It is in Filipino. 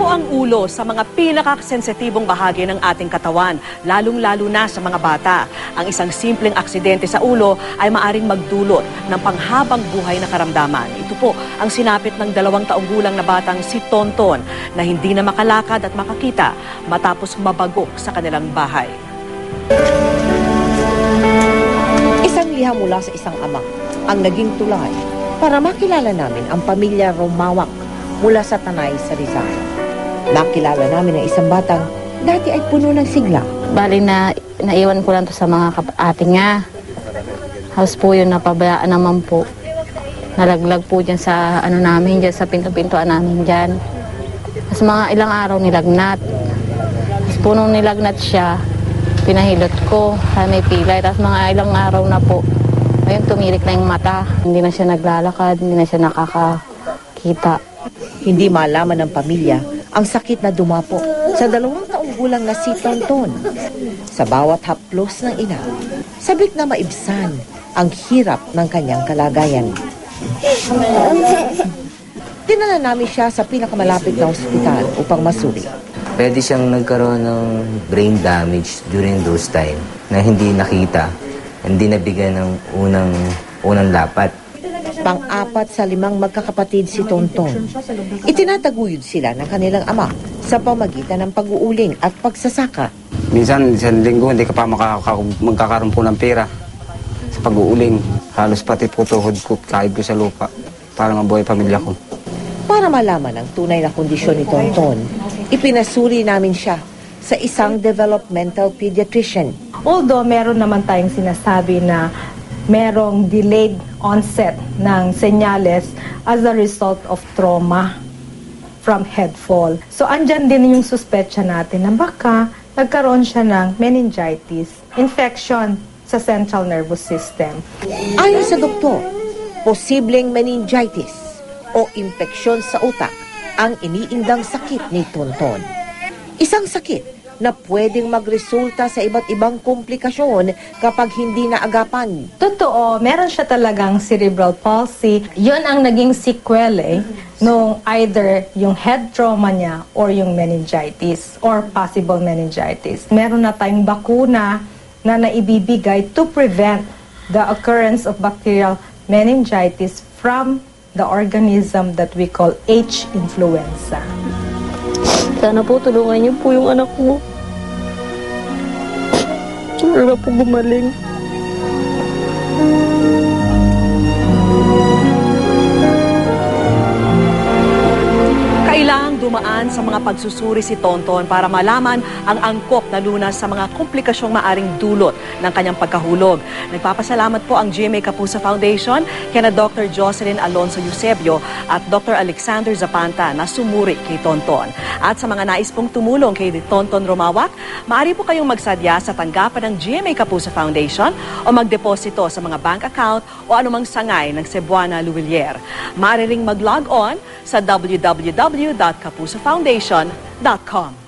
po ang ulo sa mga pinakasensitibong bahagi ng ating katawan, lalong-lalo na sa mga bata. Ang isang simpleng aksidente sa ulo ay maaring magdulot ng panghabang-buhay na karamdaman. Ito po ang sinapit ng 2 taong gulang na batang si Tonton na hindi na makalakad at makakita matapos mabagok sa kanilang bahay. Isang liha mula sa isang ama ang naging tulay para makilala namin ang pamilya Romawak mula sa Tanay sa Rizal. Nakilala namin ang isang batang dati ay puno ng sigla. Bali na naiwan ko lang to sa mga ate nga. House po yun, napabayaan naman po. Nalaglag po dyan sa namin, dyan sa pinto-pintuan namin dyan. Tapos mga ilang araw nilagnat. Tapos po nung nilagnat siya, pinahilot ko sa may pilay. Tapos mga ilang araw na po, ayun, tumirik na yung mata. Hindi na siya naglalakad, hindi na siya nakakakita. Hindi malaman ng pamilya ang sakit na dumapo sa 2 taong gulang na si Tonton. Sa bawat haplos ng ina, sabik na maibsan ang hirap ng kanyang kalagayan. Dinala namin siya sa pinakamalapit na ospital upang masuri. Pwede siyang nagkaroon ng brain damage during those time na hindi nakita, hindi nabigyan ng unang lapat. Pang-4 sa 5 magkakapatid si Tonton. Itinataguyod sila ng kanilang ama sa pamagitan ng pag-uuling at pagsasaka. Minsan, isang linggo, hindi ka pa magkakaroon po ng pera sa pag-uuling. Halos pati po tuhod ko, kahit ko sa lupa para mabuhay pamilya ko. Para malaman ang tunay na kondisyon ni Tonton, ipinasuri namin siya sa isang developmental pediatrician. Although meron naman tayong sinasabi na merong delayed onset ng senyales as a result of trauma from head fall. So andyan din yung suspetsya natin na baka nagkaroon siya ng meningitis, infection sa central nervous system. Ayon sa doktor, posibleng meningitis o impeksyon sa utak ang iniindang sakit ni Tonton. Isang sakit na pwedeng magresulta sa iba't ibang komplikasyon kapag hindi naagapan. Totoo, meron siya talagang cerebral palsy. Yun ang naging sequelae nung either yung head trauma niya or yung meningitis or possible meningitis. Meron na tayong bakuna na naibibigay to prevent the occurrence of bacterial meningitis from the organism that we call H. influenza. Sana po tulungan niyo po yung anak mo. Sana po gumaling. Kailangang dumaan sa mga pagsusuri si Tonton para malaman ang angkop na lunas sa mga komplikasyong maaring dulot ng kanyang pagkahulog. Nagpapasalamat po ang GMA Kapuso Foundation kina Dr. Jocelyn Alonso Eusebio at Dr. Alexander Zapanta na sumuri kay Tonton. At sa mga nais pong tumulong kay Tonton Romawak, maaari po kayong magsadya sa tanggapan ng GMA Kapuso Foundation o magdeposito sa mga bank account o anumang sangay ng Cebuana Luwilier. Maaari ring mag-log on sa www.kapusofoundation.com.